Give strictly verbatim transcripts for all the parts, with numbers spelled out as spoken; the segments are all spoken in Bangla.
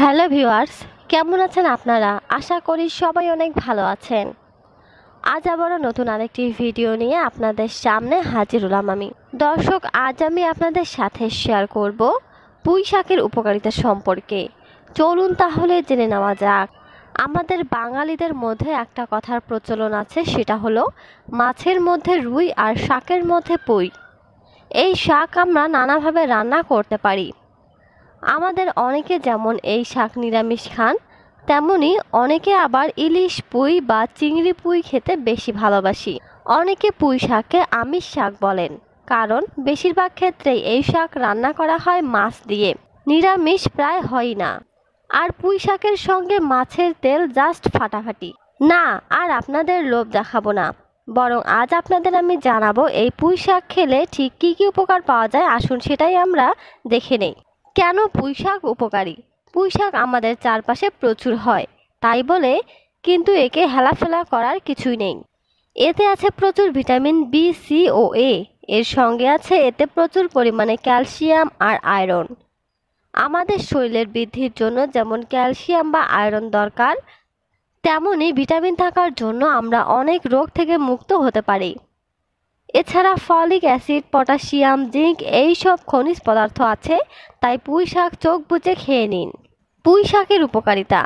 হ্যালো ভিউয়ার্স, কেমন আছেন আপনারা? আশা করি সবাই অনেক ভালো আছেন। আজ আবারও নতুন আরেকটি ভিডিও নিয়ে আপনাদের সামনে হাজির হলাম আমি। দর্শক, আজ আমি আপনাদের সাথে শেয়ার করব পুঁই শাকের উপকারিতা সম্পর্কে। চলুন তাহলে জেনে নেওয়া যাক। আমাদের বাঙালিদের মধ্যে একটা কথার প্রচলন আছে, সেটা হলো মাছের মধ্যে রুই আর শাকের মধ্যে পুঁই। এই শাক আমরা নানাভাবে রান্না করতে পারি। আমাদের অনেকে যেমন এই শাক নিরামিষ খান, তেমনি অনেকে আবার ইলিশ পুঁই বা চিংড়ি পুঁই খেতে বেশি ভালোবাসি। অনেকে পুঁই শাককে আমিষ শাক বলেন, কারণ বেশিরভাগ ক্ষেত্রেই এই শাক রান্না করা হয় মাছ দিয়ে, নিরামিষ প্রায় হয় না। আর পুঁই শাকের সঙ্গে মাছের তেল জাস্ট ফাটাফাটি। না, আর আপনাদের লোভ দেখাবো না, বরং আজ আপনাদের আমি জানাবো এই পুঁই শাক খেলে ঠিক কী কী উপকার পাওয়া যায়। আসুন সেটাই আমরা দেখে নেই। কেন পুঁই শাক উপকারী? পুঁই শাক আমাদের চারপাশে প্রচুর হয়, তাই বলে কিন্তু একে হেলাফেলা করার কিছুই নেই। এতে আছে প্রচুর ভিটামিন বি, সি ও এ। এর সঙ্গে আছে এতে প্রচুর পরিমাণে ক্যালসিয়াম আর আয়রন। আমাদের শরীরের বৃদ্ধির জন্য যেমন ক্যালসিয়াম বা আয়রন দরকার, তেমনি ভিটামিন থাকার জন্য আমরা অনেক রোগ থেকে মুক্ত হতে পারি। এছাড়া ফলিক অ্যাসিড, পটাশিয়াম, জিঙ্ক এই সব খনিজ পদার্থ আছে, তাই পুঁই শাক চোখ বুজে খেয়ে নিন। পুঁই শাকের উপকারিতা।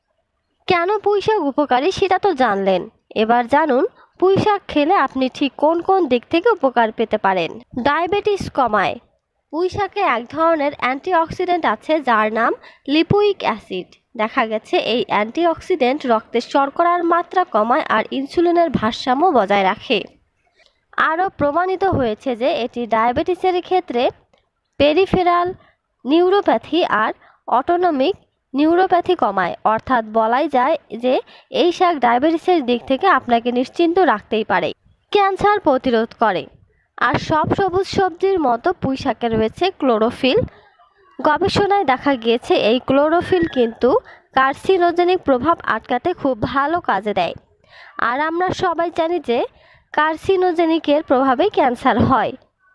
কেন পুঁই শাক উপকারী সেটা তো জানলেন, এবার জানুন পুঁই শাক খেলে আপনি ঠিক কোন কোন দিক থেকে উপকার পেতে পারেন। ডায়াবেটিস কমায়। পুঁই শাকে এক ধরনের অ্যান্টিঅক্সিডেন্ট আছে যার নাম লিপোইক অ্যাসিড। দেখা গেছে এই অ্যান্টিঅক্সিডেন্ট রক্তে শর্করার মাত্রা কমায় আর ইনসুলিনের ভারসাম্য বজায় রাখে। আরও প্রমাণিত হয়েছে যে এটি ডায়াবেটিসের ক্ষেত্রে পেরিফেরাল নিউরোপ্যাথি আর অটোনমিক নিউরোপ্যাথি কমায়। অর্থাৎ বলাই যায় যে এই শাক ডায়াবেটিসের দিক থেকে আপনাকে নিশ্চিন্ত রাখতেই পারে। ক্যান্সার প্রতিরোধ করে। আর সব সবুজ সবজির মতো পুঁই শাকে রয়েছে ক্লোরোফিল। গবেষণায় দেখা গিয়েছে এই ক্লোরোফিল কিন্তু কার্সিনোজেনিক প্রভাব আটকাতে খুব ভালো কাজে দেয়। আর আমরা সবাই জানি যে কার্সিনোজেনিকের প্রভাবে ক্যান্সার হয়।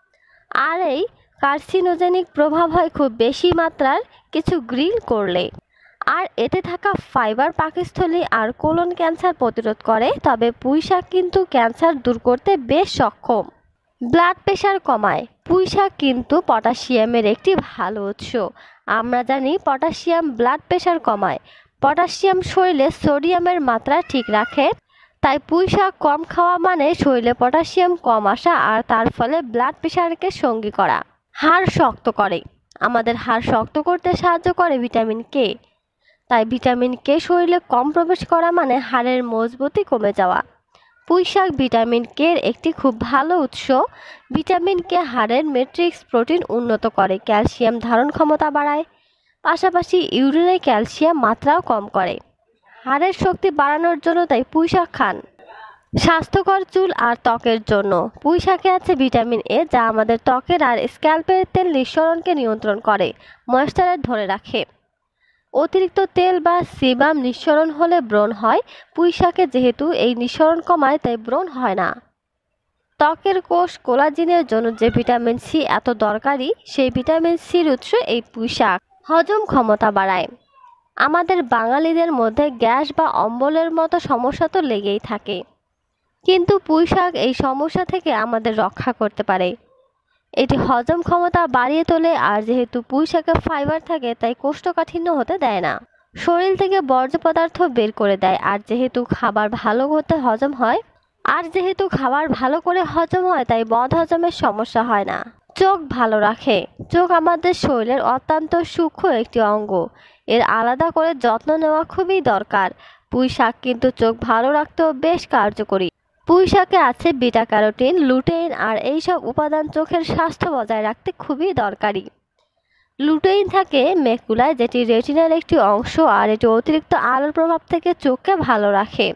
আর এই কার্সিনোজেনিক প্রভাব হয় খুব বেশি মাত্রার কিছু গ্রিল করলে। আর এতে থাকা ফাইবার পাকস্থলী আর কোলন ক্যান্সার প্রতিরোধ করে। তবে পুঁই শাক কিন্তু ক্যান্সার দূর করতে বেশ সক্ষম। ব্লাড প্রেশার কমায়। পুঁই শাক কিন্তু পটাশিয়ামের একটি ভালো উৎস। আমরা জানি পটাশিয়াম ব্লাড প্রেশার কমায়। পটাশিয়াম শরীরে সোডিয়ামের মাত্রা ঠিক রাখে, তাই পুঁই শাক কম খাওয়া মানে শরীরে পটাশিয়াম কম আসা আর তার ফলে ব্লাড প্রেশারকে সঙ্গী করা। হাড় শক্ত করে। আমাদের হাড় শক্ত করতে সাহায্য করে ভিটামিন কে। তাই ভিটামিন কে শরীরে কম প্রবেশ করা মানে হাড়ের মজবুতি কমে যাওয়া। পুঁই শাক ভিটামিন কে এর একটি খুব ভালো উৎস। ভিটামিন কে হাড়ের ম্যাট্রিক্স প্রোটিন উন্নত করে, ক্যালসিয়াম ধারণ ক্ষমতা বাড়ায়, পাশাপাশি ইউরিনে ক্যালসিয়াম মাত্রাও কম করে। হাড়ের শক্তি বাড়ানোর জন্য তাই পুঁই শাক খান। স্বাস্থ্যকর চুল আর ত্বকের জন্য। পুঁই শাকে আছে ভিটামিন এ, যা আমাদের ত্বকের আর স্ক্যাল্পের তেল নিঃসরণকে নিয়ন্ত্রণ করে, ময়েশ্চারাইজ ধরে রাখে। অতিরিক্ত তেল বা সিবাম নিঃসরণ হলে ব্রণ হয়। পুঁই শাকে যেহেতু এই নিঃসরণ কমায়, তাই ব্রণ হয় না। ত্বকের কোষ কোলাজিনের জন্য যে ভিটামিন সি এত দরকারি, সেই ভিটামিন সির উৎস এই পুঁই শাক। হজম ক্ষমতা বাড়ায়। আমাদের বাঙালিদের মধ্যে গ্যাস বা অম্বলের মতো সমস্যা তো লেগেই থাকে, কিন্তু পুঁই শাক এই সমস্যা থেকে আমাদের রক্ষা করতে পারে। এটি হজম ক্ষমতা বাড়িয়ে তোলে, আর যেহেতু পুঁই শাকে ফাইবার থাকে তাই কোষ্ঠকাঠিন্য হতে দেয় না। শরীর থেকে বর্জ্য পদার্থ বের করে দেয়। আর যেহেতু খাবার ভালো হতে হজম হয় আর যেহেতু খাবার ভালো করে হজম হয় তাই বদ হজমের সমস্যা হয় না। চোখ ভালো রাখে। চোখ আমাদের শরীরের অত্যন্ত সূক্ষ্ম একটি অঙ্গ। এর আলাদা করে যত্ন নেওয়া খুবই দরকার। পুঁই শাক কিন্তু চোখ ভালো রাখতেও বেশ কার্যকরী। পুঁই শাকে আছে বিটা ক্যারোটিন, লুটেইন আর এইসব উপাদান চোখের স্বাস্থ্য বজায় রাখতে খুবই দরকারি। লুটেইন থাকে ম্যাকুলায়, যেটি রেটিনার একটি অংশ, আর এটি অতিরিক্ত আলোর প্রভাব থেকে চোখকে ভালো রাখে।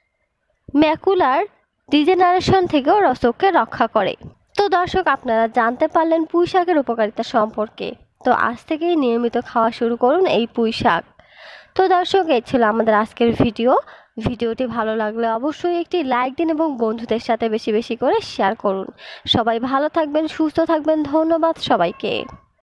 ম্যাকুলার ডিজেনারেশন থেকেও চোখকে রক্ষা করে। তো দর্শক, আপনারা জানতে পারলেন পুঁই শাকের উপকারিতা সম্পর্কে। তো আজ থেকেই নিয়মিত খাওয়া শুরু করুন এই পুঁই শাক। তো দর্শক, এই ছিল আমাদের আজকের ভিডিও। ভিডিওটি ভালো লাগলে অবশ্যই একটি লাইক দিন এবং বন্ধুদের সাথে বেশি বেশি করে শেয়ার করুন। সবাই ভালো থাকবেন, সুস্থ থাকবেন। ধন্যবাদ সবাইকে।